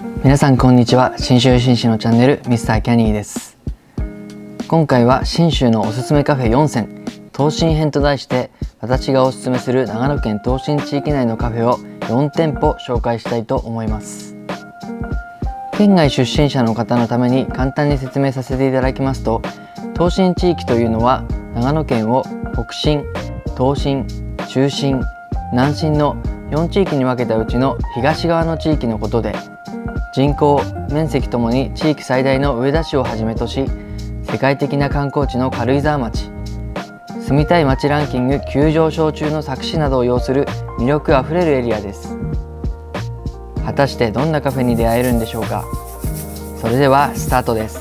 皆さんこんにちは。信州紳士のチャンネル Mr. キャニーです。今回は信州のおすすめカフェ4選東進編と題して、私がおすすめする長野県東進地域内のカフェを4店舗紹介したいと思います。県外出身者の方のために簡単に説明させていただきますと、東進地域というのは長野県を北進、東進、中進、南進の4地域に分けたうちの東側の地域のことで、人口、面積ともに地域最大の上田市をはじめとし、世界的な観光地の軽井沢町、住みたい街ランキング急上昇中の佐久市などを擁する魅力あふれるエリアです。果たしてどんなカフェに出会えるんでしょうか。それではスタートです。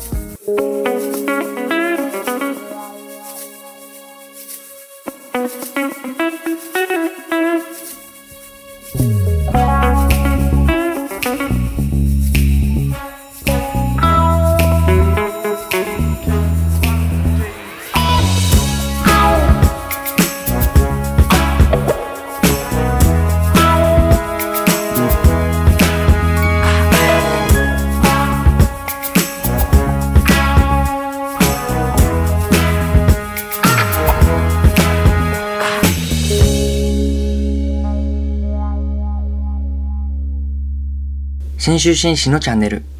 信州紳士のチャンネル。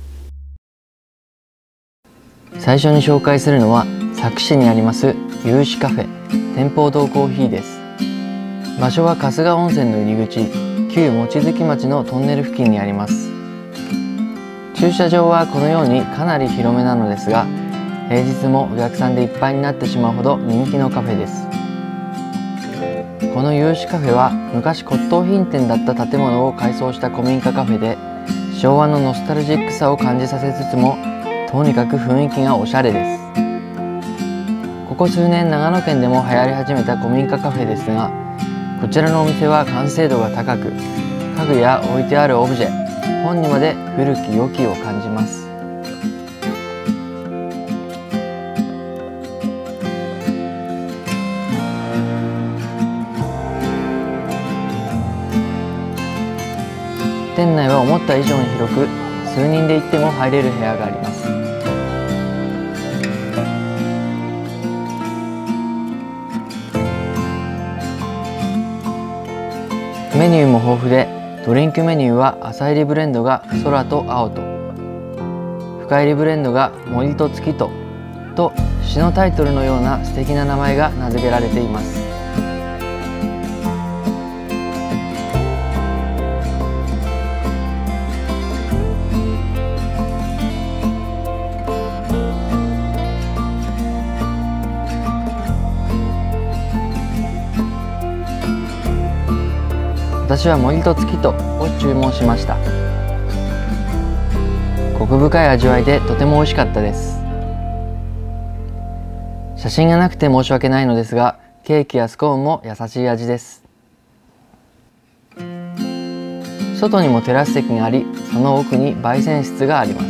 最初に紹介するのは佐久市にあります有志カフェ天保堂コーヒーです。場所は春日温泉の入り口、旧望月町のトンネル付近にあります。駐車場はこのようにかなり広めなのですが、平日もお客さんでいっぱいになってしまうほど人気のカフェです。この有志カフェは昔骨董品店だった建物を改装した古民家カフェで、昭和のノスタルジックさを感じさせつつも、とにかく雰囲気がおしゃれです。ここ数年長野県でも流行り始めた古民家カフェですが、こちらのお店は完成度が高く、家具や置いてあるオブジェ、本にまで古き良きを感じます。店内は思った以上に広く、数人で行っても入れる部屋があります。メニューも豊富で、ドリンクメニューは朝入りブレンドが空と青と、深入りブレンドが森と月と詩のタイトルのような素敵な名前が名付けられています。私は森と月とを注文しました。コク深い味わいでとても美味しかったです。写真がなくて申し訳ないのですが、ケーキやスコーンも優しい味です。外にもテラス席があり、その奥に焙煎室があります。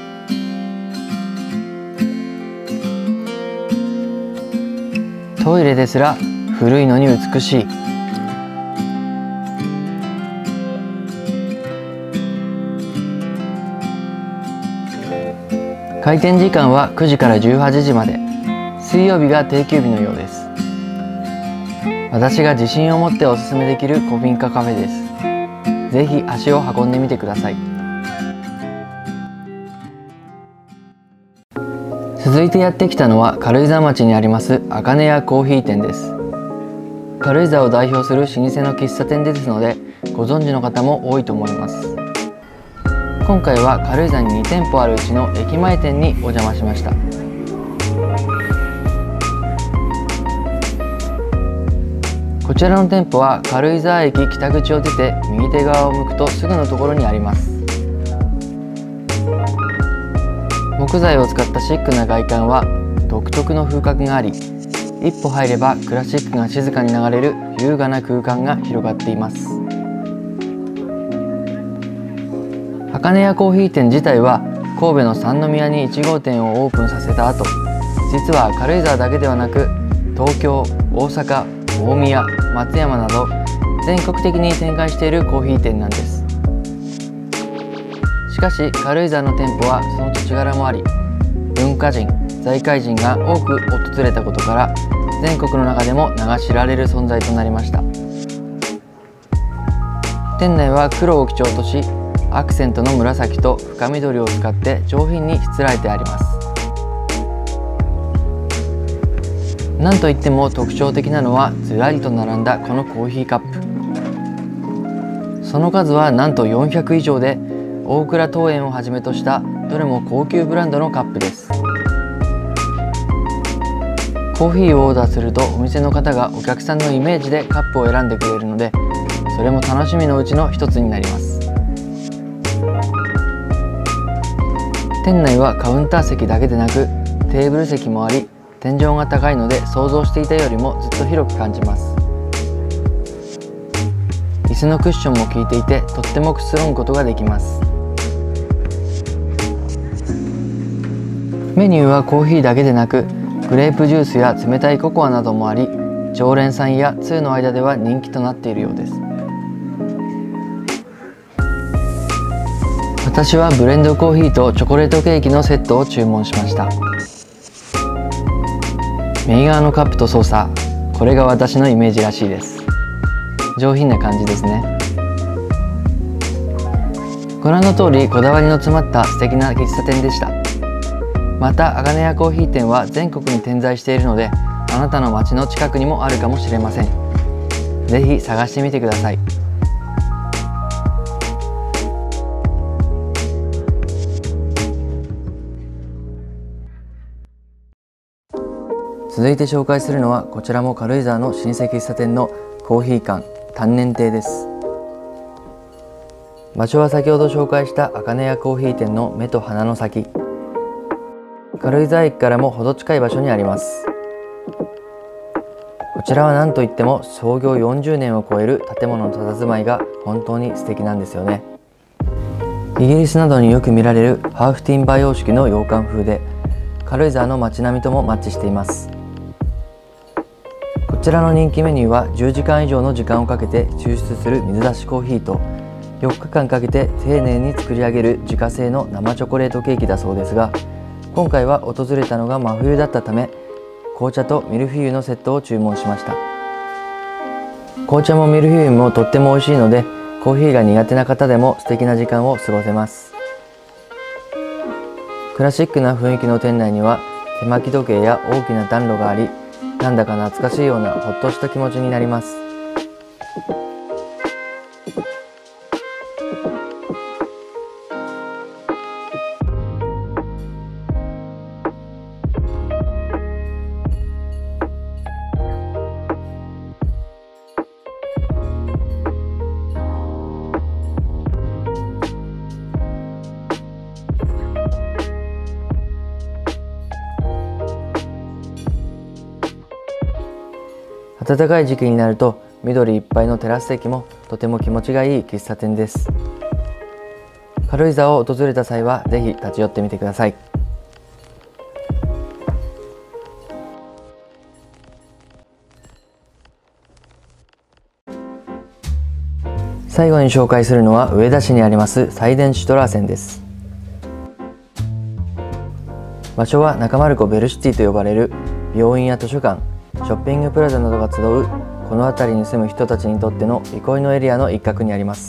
トイレですら古いのに美しい。開店時間は9時から18時まで。水曜日が定休日のようです。私が自信を持っておすすめできる古民家カフェです。ぜひ足を運んでみてください。続いてやってきたのは軽井沢町にあります茜屋コーヒー店です。軽井沢を代表する老舗の喫茶店ですので、ご存知の方も多いと思います。今回は軽井沢に2店舗あるうちの駅前店にお邪魔しました。こちらの店舗は軽井沢駅北口を出て右手側を向くとすぐのところにあります。木材を使ったシックな外観は独特の風格があり、一歩入ればクラシックが静かに流れる優雅な空間が広がっています。茜屋コーヒー店自体は神戸の三宮に1号店をオープンさせた後、実は軽井沢だけではなく東京、大阪、大宮、松山など全国的に展開しているコーヒー店なんです。 しかし軽井沢の店舗はその土地柄もあり、文化人、財界人が多く訪れたことから全国の中でも名が知られる存在となりました。店内は黒を基調とし、アクセントの紫と深緑を使って上品にしつらえてあります。なんといっても特徴的なのはずらりと並んだこのコーヒーカップ。その数はなんと400以上で、大倉桃園をはじめとしたどれも高級ブランドのカップです。コーヒーをオーダーするとお店の方がお客さんのイメージでカップを選んでくれるので、それも楽しみのうちの一つになります。店内はカウンター席だけでなくテーブル席もあり、天井が高いので想像していたよりもずっと広く感じます。椅子のクッションも効いていて、とってもくつろぐことができます。メニューはコーヒーだけでなくグレープジュースや冷たいココアなどもあり、常連さんや通の間では人気となっているようです。私はブレンドコーヒーとチョコレートケーキのセットを注文しました。右側のカップと操作、これが私のイメージらしいです。上品な感じですね。ご覧の通りこだわりの詰まった素敵な喫茶店でした。また茜屋コーヒー店は全国に点在しているので、あなたの街の近くにもあるかもしれません。ぜひ探してみてください。続いて紹介するのは、こちらも軽井沢の老舗喫茶店のコーヒー館丹念亭です。場所は先ほど紹介した茜屋コーヒー店の目と鼻の先、軽井沢駅からも程近い場所にあります。こちらは何といっても創業40年を超える建物の佇まいが本当に素敵なんですよね。イギリスなどによく見られるハーフティンバー様式の洋館風で、軽井沢の街並みともマッチしています。こちらの人気メニューは10時間以上の時間をかけて抽出する水出しコーヒーと、4日間かけて丁寧に作り上げる自家製の生チョコレートケーキだそうですが、今回は訪れたのが真冬だったため、紅茶とミルフィーユのセットを注文しました。紅茶もミルフィーユもとっても美味しいので、コーヒーが苦手な方でも素敵な時間を過ごせます。クラシックな雰囲気の店内には手巻き時計や大きな暖炉があり、なんだか懐かしいようなほっとした気持ちになります。暖かい時期になると緑いっぱいのテラス席もとても気持ちがいい喫茶店です。軽井沢を訪れた際はぜひ立ち寄ってみてください。最後に紹介するのは上田市にありますサイデンシュトラーセンです。場所は中丸子ベルシティと呼ばれる病院や図書館、ショッピングプラザなどが集うこの辺りに住む人たちにとっての憩いのエリアの一角にあります。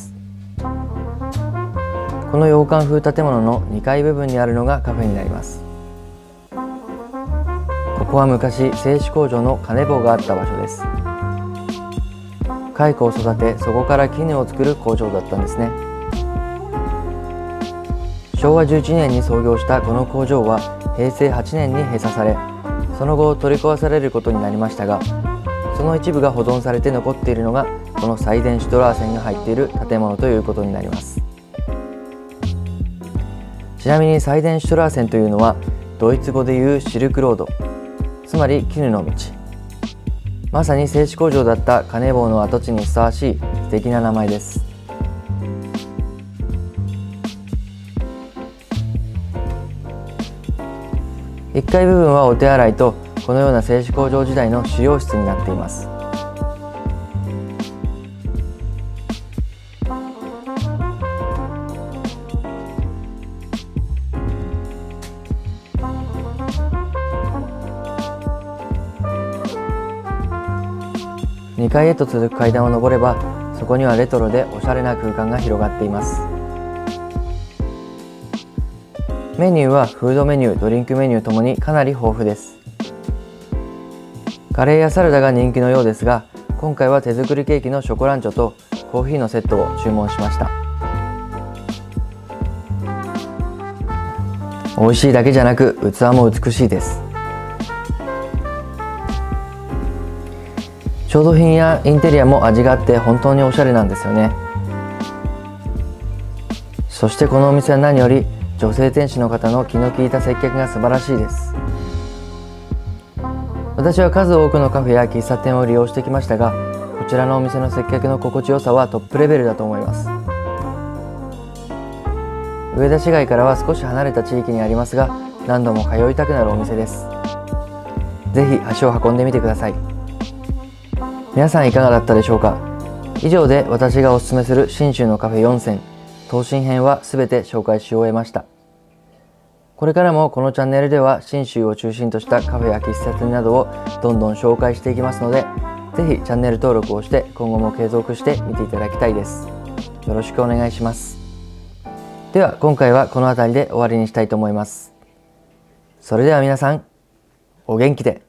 この洋館風建物の2階部分にあるのがカフェになります。ここは昔製紙工場の金棒があった場所です。蚕を育て、そこから絹を作る工場だったんですね。昭和11年に創業したこの工場は平成8年に閉鎖され、その後取り壊されることになりましたが、その一部が保存されて残っているのがこのサイデンシュトラーセンが入っている建物ということになります。ちなみにサイデンシュトラーセンというのはドイツ語でいうシルクロード、つまり絹の道、まさに製紙工場だった金棒の跡地にふさわしい素敵な名前です。1階部分はお手洗いとこのような製紙工場時代の資料室になっています。 2階へと続く階段を上れば、そこにはレトロでおしゃれな空間が広がっています。メニューはフードメニュー、ドリンクメニューともにかなり豊富です。カレーやサラダが人気のようですが、今回は手作りケーキのショコランチョとコーヒーのセットを注文しました。美味しいだけじゃなく器も美しいです。調度品やインテリアも味があって本当におしゃれなんですよね。そしてこのお店は何より女性店主の方の気の利いた接客が素晴らしいです。私は数多くのカフェや喫茶店を利用してきましたが、こちらのお店の接客の心地よさはトップレベルだと思います。上田市街からは少し離れた地域にありますが、何度も通いたくなるお店です。ぜひ足を運んでみてください。皆さんいかがだったでしょうか。以上で私がおすすめする信州のカフェ4選東進編は全て紹介し終えました。これからもこのチャンネルでは信州を中心としたカフェや喫茶店などをどんどん紹介していきますので、ぜひチャンネル登録をして今後も継続して見ていただきたいです。よろしくお願いします。では今回はこの辺りで終わりにしたいと思います。それでは皆さん、お元気で。